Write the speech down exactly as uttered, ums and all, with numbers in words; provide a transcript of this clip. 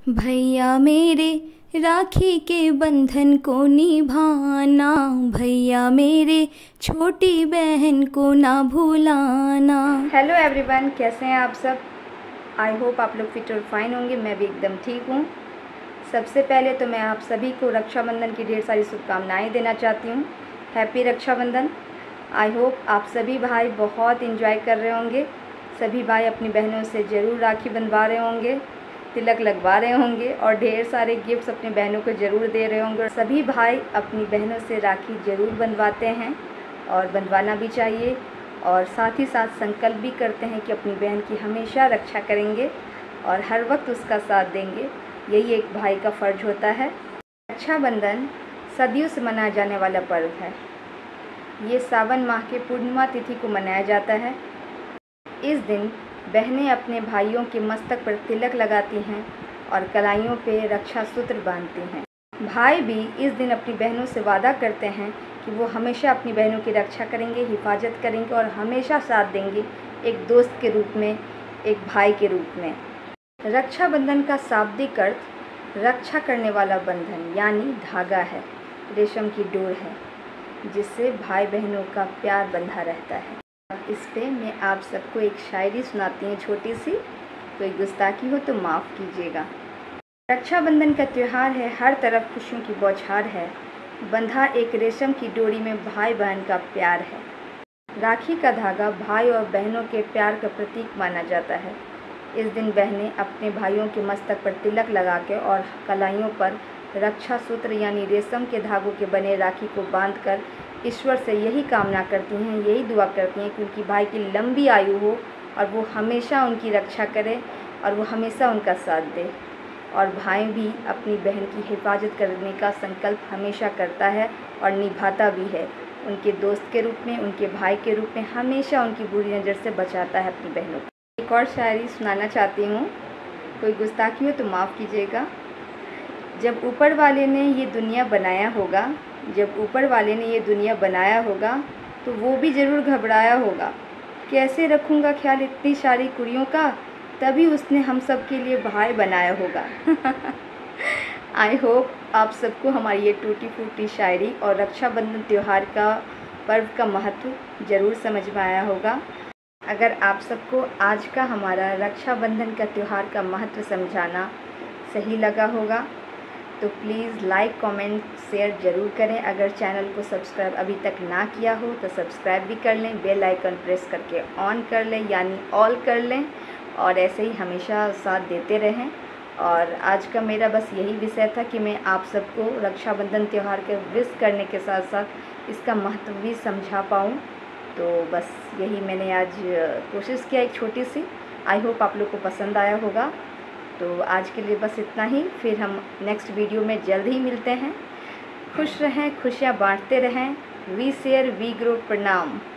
भैया मेरे राखी के बंधन को निभाना, भैया मेरे छोटी बहन को ना भुलाना। हेलो एवरीवन, कैसे हैं आप सब। आई होप आप लोग फिट और फाइन होंगे। मैं भी एकदम ठीक हूँ। सबसे पहले तो मैं आप सभी को रक्षाबंधन की ढेर सारी शुभकामनाएं देना चाहती हूँ। हैप्पी रक्षाबंधन। आई होप आप सभी भाई बहुत इंजॉय कर रहे होंगे। सभी भाई अपनी बहनों से ज़रूर राखी बंधवा रहे होंगे, तिलक लगवा रहे होंगे और ढेर सारे गिफ्ट्स अपनी बहनों को ज़रूर दे रहे होंगे। सभी भाई अपनी बहनों से राखी ज़रूर बंधवाते हैं और बंधवाना भी चाहिए, और साथ ही साथ संकल्प भी करते हैं कि अपनी बहन की हमेशा रक्षा करेंगे और हर वक्त उसका साथ देंगे। यही एक भाई का फ़र्ज होता है। रक्षाबंधन सदियों से मनाया जाने वाला पर्व है। ये सावन माह के पूर्णिमा तिथि को मनाया जाता है। इस दिन बहनें अपने भाइयों के मस्तक पर तिलक लगाती हैं और कलाइयों पे रक्षा सूत्र बांधती हैं। भाई भी इस दिन अपनी बहनों से वादा करते हैं कि वो हमेशा अपनी बहनों की रक्षा करेंगे, हिफाजत करेंगे और हमेशा साथ देंगे, एक दोस्त के रूप में, एक भाई के रूप में। रक्षाबंधन का शाब्दिक अर्थ रक्षा करने वाला बंधन यानी धागा है, रेशम की डोर है, जिससे भाई बहनों का प्यार बंधा रहता है। इस पे मैं आप सबको एक शायरी सुनाती हूँ छोटी सी, कोई गुस्ताखी हो तो माफ़ कीजिएगा। रक्षाबंधन का त्यौहार है, हर तरफ खुशियों की बौछार है, बंधा एक रेशम की डोरी में भाई बहन का प्यार है। राखी का धागा भाई और बहनों के प्यार का प्रतीक माना जाता है। इस दिन बहनें अपने भाइयों के मस्तक पर तिलक लगा के और कलाइयों पर रक्षा सूत्र यानी रेशम के धागों के बने राखी को बांधकर ईश्वर से यही कामना करती हैं, यही दुआ करती हैं कि उनकी भाई की लंबी आयु हो और वो हमेशा उनकी रक्षा करे और वो हमेशा उनका साथ दे। और भाई भी अपनी बहन की हिफाजत करने का संकल्प हमेशा करता है और निभाता भी है। उनके दोस्त के रूप में, उनके भाई के रूप में हमेशा उनकी बुरी नज़र से बचाता है अपनी बहनों को। एक और शायरी सुनाना चाहती हूँ, कोई गुस्ताखी हो तो माफ़ कीजिएगा। जब ऊपर वाले ने ये दुनिया बनाया होगा, जब ऊपर वाले ने ये दुनिया बनाया होगा तो वो भी ज़रूर घबराया होगा। कैसे रखूँगा ख्याल इतनी सारी कुड़ियों का, तभी उसने हम सब के लिए भाई बनाया होगा। आई होप आप सबको हमारी ये टूटी फूटी शायरी और रक्षाबंधन त्यौहार का पर्व का महत्व ज़रूर समझ में आया होगा। अगर आप सबको आज का हमारा रक्षाबंधन का त्यौहार का महत्व समझाना सही लगा होगा तो प्लीज़ लाइक, कमेंट, शेयर ज़रूर करें। अगर चैनल को सब्सक्राइब अभी तक ना किया हो तो सब्सक्राइब भी कर लें, बेल आइकन प्रेस करके ऑन कर लें यानी ऑल कर लें, और ऐसे ही हमेशा साथ देते रहें। और आज का मेरा बस यही विषय था कि मैं आप सबको रक्षाबंधन त्यौहार के विश करने के साथ साथ इसका महत्व भी समझा पाऊँ। तो बस यही मैंने आज कोशिश किया, एक छोटी सी। आई होप आप लोग को पसंद आया होगा। तो आज के लिए बस इतना ही, फिर हम नेक्स्ट वीडियो में जल्द ही मिलते हैं। खुश रहें, खुशियाँ बांटते रहें। We share we grow. प्रणाम।